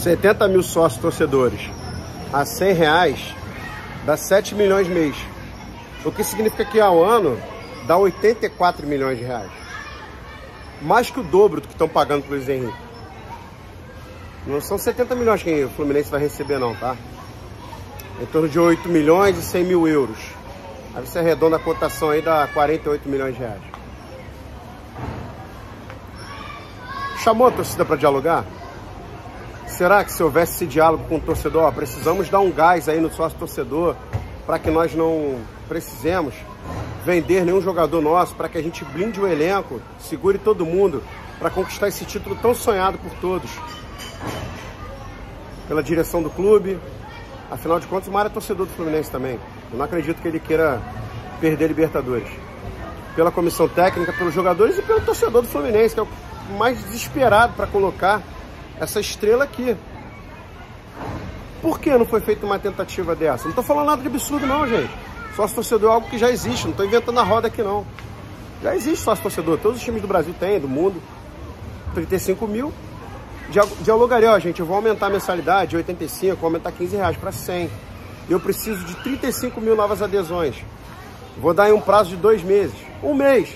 70 mil sócios torcedores a R$100 dá 7 milhões mês. O que significa que ao ano dá 84 milhões de reais. Mais que o dobro do que estão pagando pro Luiz Henrique. Não são 70 milhões que o Fluminense vai receber não, tá? Em torno de 8 milhões e 100 mil euros. Aí você arredonda a cotação aí, dá 48 milhões de reais. Chamou a torcida para dialogar? Será que se houvesse esse diálogo com o torcedor, ó, precisamos dar um gás aí no sócio torcedor para que nós não precisemos vender nenhum jogador nosso, para que a gente blinde o elenco, segure todo mundo para conquistar esse título tão sonhado por todos, pela direção do clube. Afinal de contas, o Mário é torcedor do Fluminense também. Eu não acredito que ele queira perder Libertadores. Pela comissão técnica, pelos jogadores e pelo torcedor do Fluminense, que é o mais desesperado para colocar essa estrela aqui. Por que não foi feita uma tentativa dessa? Não estou falando nada de absurdo não, gente. Sócio torcedor é algo que já existe, não estou inventando a roda aqui não. Já existe sócio torcedor, todos os times do Brasil têm, do mundo. 35 mil. Dialogaria, ó, gente, eu vou aumentar a mensalidade de 85, vou aumentar R$15 para 100. Eu preciso de 35 mil novas adesões. Vou dar em um prazo de 2 meses. Um mês.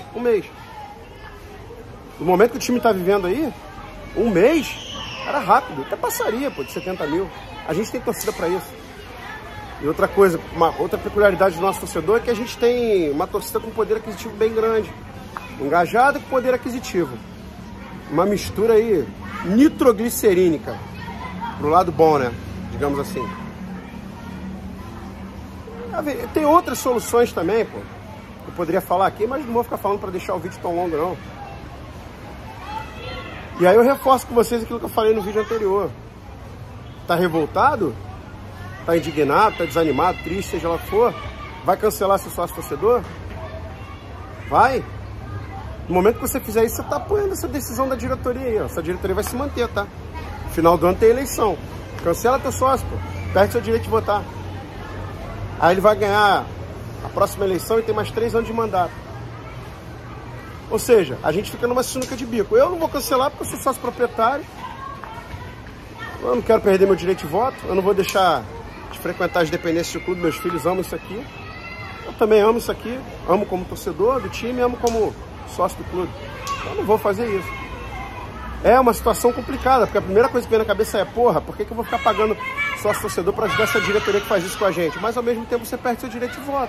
No momento que o time está vivendo aí, um mês era rápido, até passaria, pô, de 70 mil. A gente tem torcida para isso. E outra coisa, outra peculiaridade do nosso torcedor é que a gente tem uma torcida com poder aquisitivo bem grande. Engajada com poder aquisitivo. Uma mistura aí nitroglicerínica. Pro lado bom, né? Digamos assim. Tem outras soluções também, pô. Eu poderia falar aqui, mas não vou ficar falando para deixar o vídeo tão longo, não. E aí eu reforço com vocês aquilo que eu falei no vídeo anterior. Tá revoltado? Tá indignado? Tá desanimado? Triste? Seja lá o que for? Vai cancelar seu sócio torcedor? Vai? No momento que você fizer isso, você tá apoiando essa decisão da diretoria aí, ó. Essa diretoria vai se manter, tá? No final do ano tem eleição. Cancela teu sócio, pô. Perde seu direito de votar. Aí ele vai ganhar a próxima eleição e tem mais 3 anos de mandato. Ou seja, a gente fica numa sinuca de bico. Eu não vou cancelar porque eu sou sócio proprietário. Eu não quero perder meu direito de voto. Eu não vou deixar de frequentar as dependências do clube. Meus filhos amam isso aqui. Eu também amo isso aqui. Amo como torcedor do time, amo como sócio do clube. Eu não vou fazer isso. É uma situação complicada, porque a primeira coisa que vem na cabeça é, porra, por que eu vou ficar pagando sócio torcedor para ajudar essa diretoria que faz isso com a gente? Mas ao mesmo tempo você perde seu direito de voto.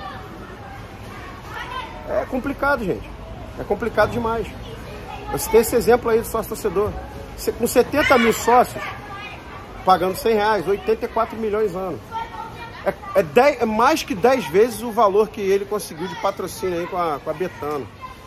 É complicado, gente. É complicado demais. Você tem esse exemplo aí do sócio torcedor. Com 70 mil sócios, pagando R$100, 84 milhões ano. É mais que 10 vezes o valor que ele conseguiu de patrocínio aí com a Betano.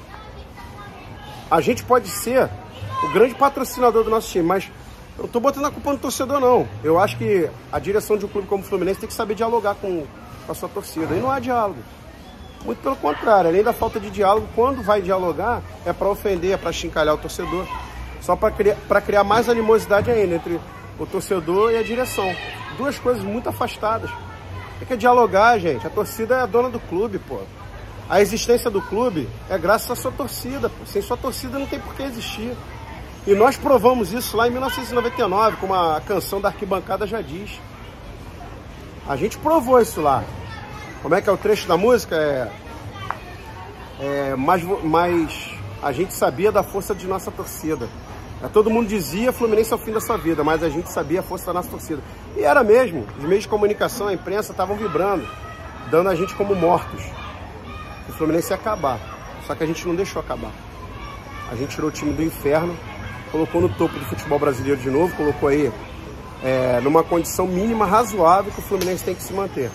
A gente pode ser o grande patrocinador do nosso time, mas eu não estou botando a culpa no torcedor, não. Eu acho que a direção de um clube como o Fluminense tem que saber dialogar com a sua torcida. E não há diálogo. Muito pelo contrário, além da falta de diálogo, quando vai dialogar, é para ofender, é para chincalhar o torcedor. Só para criar mais animosidade ainda entre o torcedor e a direção. Duas coisas muito afastadas. Tem que dialogar, gente. A torcida é a dona do clube, pô. A existência do clube é graças à sua torcida, pô. Sem sua torcida não tem por que existir. E nós provamos isso lá em 1999, como a canção da arquibancada já diz. A gente provou isso lá. Como é que é o trecho da música? Mas a gente sabia da força de nossa torcida. Todo mundo dizia Fluminense é o fim da sua vida, mas a gente sabia a força da nossa torcida. E era mesmo. Os meios de comunicação, a imprensa estavam vibrando, dando a gente como mortos. O Fluminense ia acabar. Só que a gente não deixou acabar. A gente tirou o time do inferno, colocou no topo do futebol brasileiro de novo, colocou aí numa condição mínima razoável que o Fluminense tem que se manter.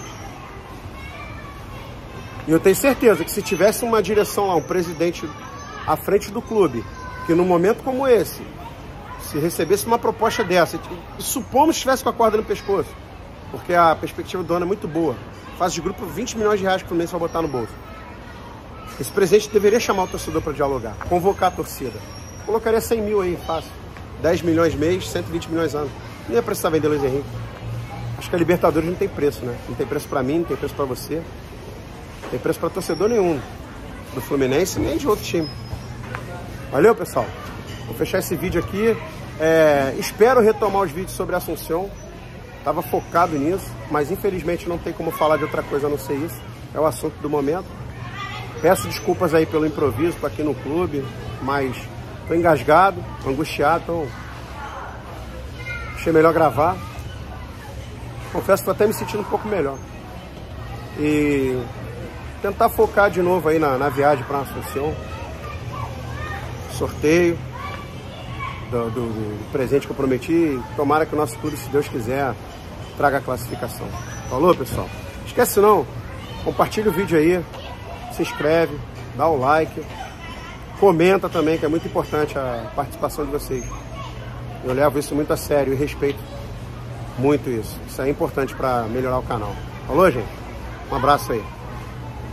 E eu tenho certeza que se tivesse uma direção lá, um presidente à frente do clube, que num momento como esse, se recebesse uma proposta dessa, e supomos que estivesse com a corda no pescoço, porque a perspectiva do ano é muito boa, fase de grupo, 20 milhões de reais que o Fluminense vai botar no bolso. Esse presidente deveria chamar o torcedor para dialogar, convocar a torcida. Colocaria 100 mil aí, fácil. 10 milhões mês, 120 milhões ano. Não ia precisar vender Luiz Henrique. Acho que a Libertadores não tem preço, né? Não tem preço para mim, não tem preço para você. Não tem preço para torcedor nenhum. Do Fluminense, nem de outro time. Valeu, pessoal. Vou fechar esse vídeo aqui. Espero retomar os vídeos sobre a Assunção. Estava focado nisso, mas infelizmente não tem como falar de outra coisa a não ser isso. É o assunto do momento. Peço desculpas aí pelo improviso, estou aqui no clube, mas estou engasgado, angustiado, então achei melhor gravar. Confesso que estou até me sentindo um pouco melhor. E tentar focar de novo aí na viagem para a Assunção. Sorteio do presente que eu prometi. Tomara que o nosso clube, se Deus quiser, traga a classificação. Falou, pessoal? Esquece não, compartilha o vídeo aí, se inscreve, dá o like, comenta também, que é muito importante a participação de vocês. Eu levo isso muito a sério e respeito muito isso. Isso é importante para melhorar o canal. Falou, gente? Um abraço aí.